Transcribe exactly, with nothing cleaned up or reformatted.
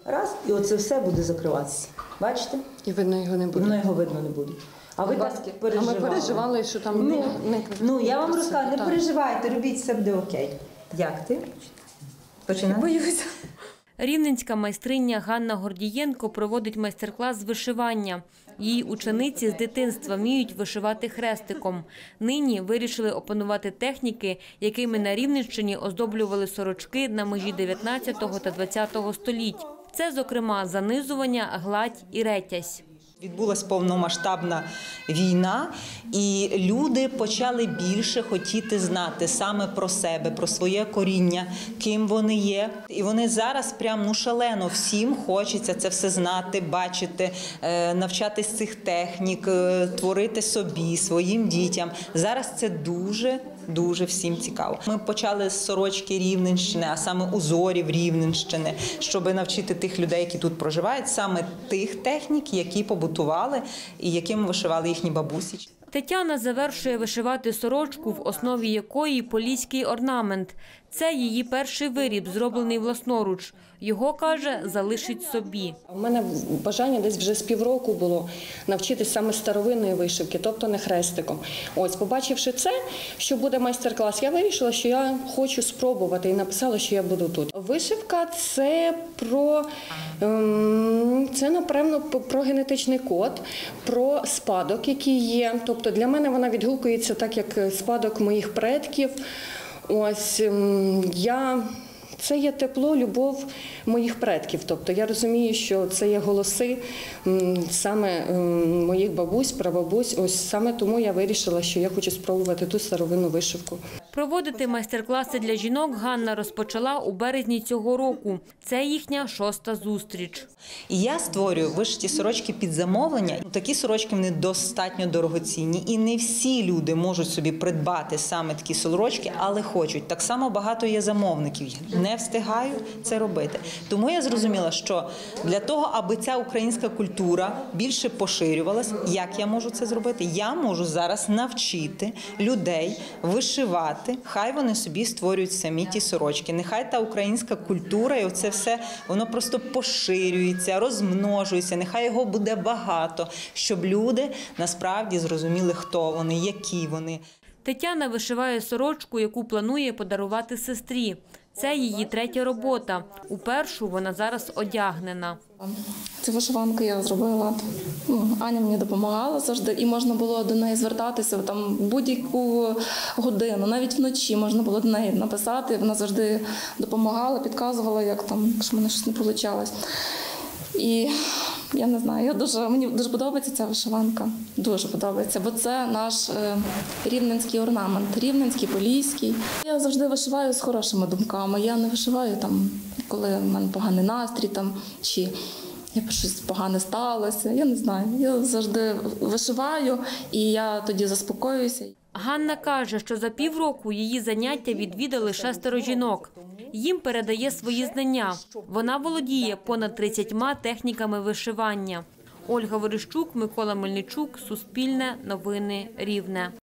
Раз, і оце все буде закриватися. Бачите? І видно його не І буде. воно його видно не буде. А ви Баски. так переживали. А ми переживали, що там ну, не, не ну, я вам про це розказую, не питання. переживайте, робіть, все буде окей. Як ти? Починай. Боюся. Рівненська майстриня Ганна Гордієнко проводить майстер-клас з вишивання. Її учениці з дитинства вміють вишивати хрестиком. Нині вирішили опанувати техніки, якими на Рівненщині оздоблювали сорочки на межі дев'ятнадцятого та двадцятого століть. Це, зокрема, занизування, гладь і ретязь. Відбулася повномасштабна війна, і люди почали більше хотіти знати саме про себе, про своє коріння, ким вони є. І вони зараз прям ну шалено всім хочеться це все знати, бачити, навчатись цих технік, творити собі, своїм дітям. Зараз це дуже Дуже всім цікаво. Ми почали з сорочки Рівненщини, а саме узорів Рівненщини, щоб навчити тих людей, які тут проживають, саме тих технік, які побутували і якими вишивали їхні бабусі. Тетяна завершує вишивати сорочку, в основі якої поліський орнамент. Це її перший виріб, зроблений власноруч. Його, каже, залишить собі. У мене бажання десь вже з півроку було навчитись саме старовинної вишивки, тобто не хрестиком. Ось, побачивши це, що буде майстер-клас, я вирішила, що я хочу спробувати і написала, що я буду тут. Вишивка – це про, це, напевно, про генетичний код, про спадок, який є. Тобто для мене вона відгукується так, як спадок моїх предків. Ось я... Це є тепло, любов моїх предків. Тобто я розумію, що це є голоси саме моїх бабусь, прабабусь. Ось саме тому я вирішила, що я хочу спробувати ту старовинну вишивку. Проводити майстер-класи для жінок Ганна розпочала у березні цього року. Це їхня шоста зустріч. І я створюю вишиті сорочки під замовлення. Такі сорочки вони достатньо дорогоцінні. І не всі люди можуть собі придбати саме такі сорочки, але хочуть. Так само багато є замовників. Не встигаю це робити. Тому я зрозуміла, що для того, аби ця українська культура більше поширювалась, як я можу це зробити? Я можу зараз навчити людей вишивати. Хай вони собі створюють самі ті сорочки. Нехай та українська культура і оце все, воно просто поширюється, розмножується. Нехай його буде багато, щоб люди насправді зрозуміли, хто вони, які вони. Тетяна вишиває сорочку, яку планує подарувати сестрі. Це її третя робота. У першу вона зараз одягнена. Цю вишиванку я зробила. Ну, Аня мені допомагала завжди, і можна було до неї звертатися там будь-яку годину, навіть вночі можна було до неї написати. Вона завжди допомагала, підказувала, як там, якщо в мене щось не вийшло. І я не знаю, я дуже, мені дуже подобається ця вишиванка, дуже подобається, бо це наш е, рівненський орнамент, рівненський, поліський. Я завжди вишиваю з хорошими думками, я не вишиваю, там, коли в мене поганий настрій, там, чи я щось погане сталося, я не знаю. Я завжди вишиваю, і я тоді заспокоююся. Ганна каже, що за півроку її заняття відвідали шестеро жінок. Їм передає свої знання. Вона володіє понад тридцятьма техніками вишивання. Ольга Верещук, Микола Мельничук, Суспільне, Новини Рівне.